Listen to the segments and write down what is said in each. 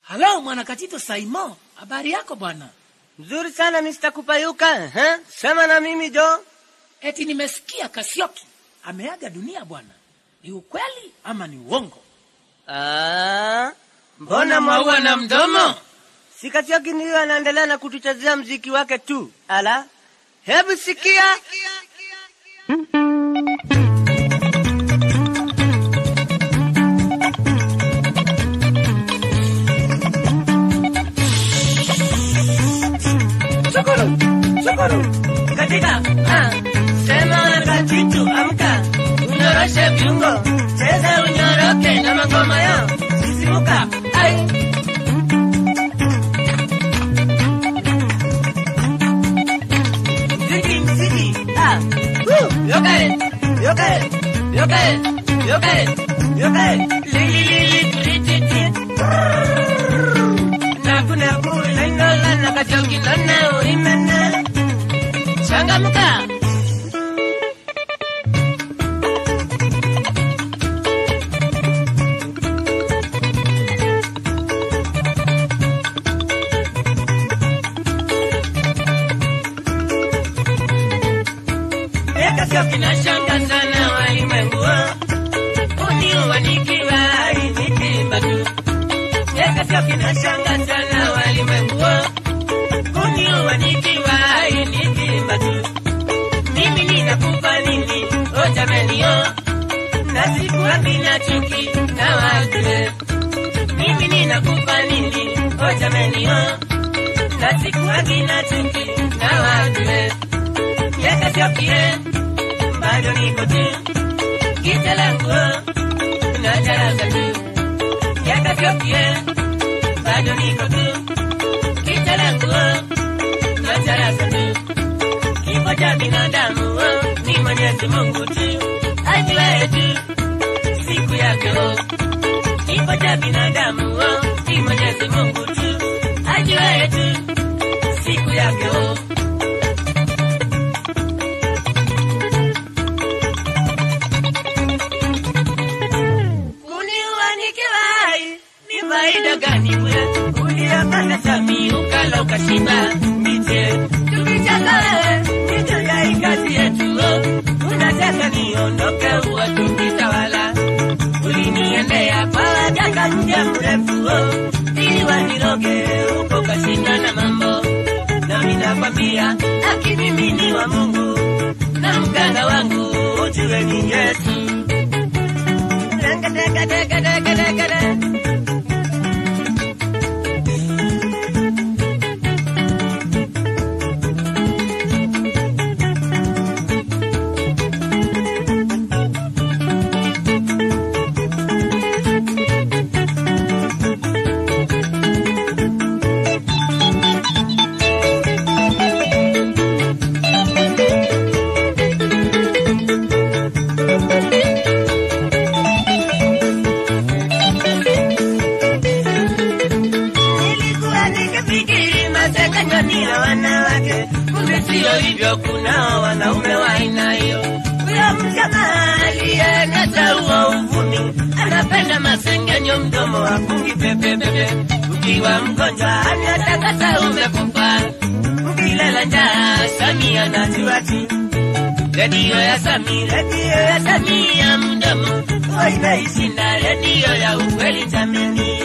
Hello, mwana Katitu Saimo. Habari yako bwana? Nzuri sana Mr. Kupayuka. Sema na mimi Jo. Eti nimesikia Kasyoki ameaga dunia bwana. Ni ukweli ama ni uongo? Mbona maua na mdomo? Si Kasyoki ndiye anaendelea na kutuchezea muziki wake tu. Ala. Hebu sikia. Chokoro, katika, sema na Katitu, amka, unyoroshe viungo, cheza unyoroke na magoma yao, sisimuka, ai. Mziki, yoke, li, turititi, naku, nainola, Kasyoki nana, uimene, changamuka. Kasyoki na shanga sana walimwengu, uniwa nikiwa nitimba tu. Kasyoki na shanga sana walimwengu, uniwa nikiwa nitimba tu. Mimi ninakupa nini, o jameni o, na sikuwa mina chuki na wajue. Mimi ninakupa nini, o jameni o, na sikuwa mina chuki na wajue. Kasyoki bado niko tu, giza langu na darasa tu. Kasyoki bado niko tu, giza langu na darasa tu. Kifo cha binadamu ni Mwenyezi Mungu tu, ajuaye tu siku yake. Kifo cha binadamu ni Mwenyezi Mungu tu, ajuaye tu siku yake. Faida gani wewe uliyapanda sami ukala ukashiba Mbithi tukichaka nitoya kazi yetu unataka niondoke uwatu kitawala uliniendea kwa wajaka muda mrefu ili waniroge uko kashinda na mambo na ninakwambia haki mimi ni wa Mungu na mganga wangu ujue ni Yesu. Hivyo kuna wanaume wa aina hiyo. Huyo mjamaa aliyenasa uo uvumi anapenda masengenyo, mdomo wa kungi pepepepe. Ukiwa mgonjwa anatakasa umekufa, ukilela njaa Sami anajuati. Redio ya Sami ya mdomo inaishinda redio ya ukweli jameni.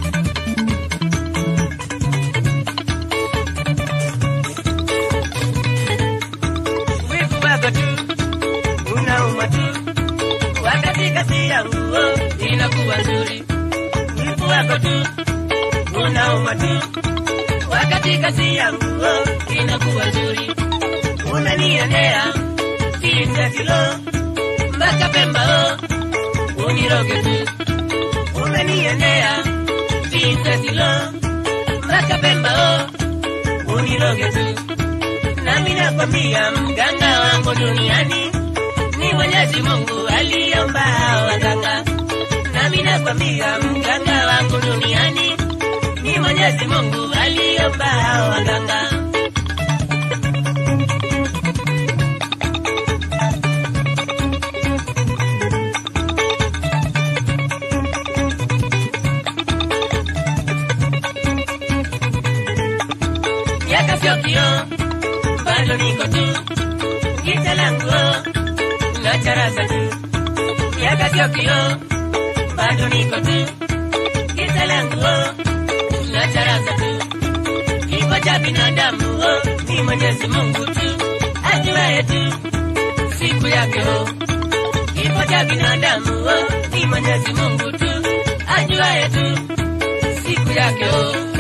Kasi yangu inakuwa nzuri, wivu wako tu unauma tu. Wakati kasi yangu inakuwa nzuri, unaniendea kinja kilo mpaka Pemba uniroge tu. Unaniendea kinja kilo mpaka Pemba uniroge tu. Nami nakwambia mganga wangu duniani ni Mwenyezi Mungu aliomba waganga. Nami nakwambia mganga wangu duniani ni Mwenyezi Mungu aliomba waganga. Kasyoki bado niko tu, gita langu na charaza tu. Ya Kasyoki bado niko tu, gita langu na charaza tu. Kifo cha binadamu ni Mwenyezi Mungu tu ajuaye tu siku yake. Kifo cha binadamu ni Mwenyezi Mungu tu ajuaye tu siku yake.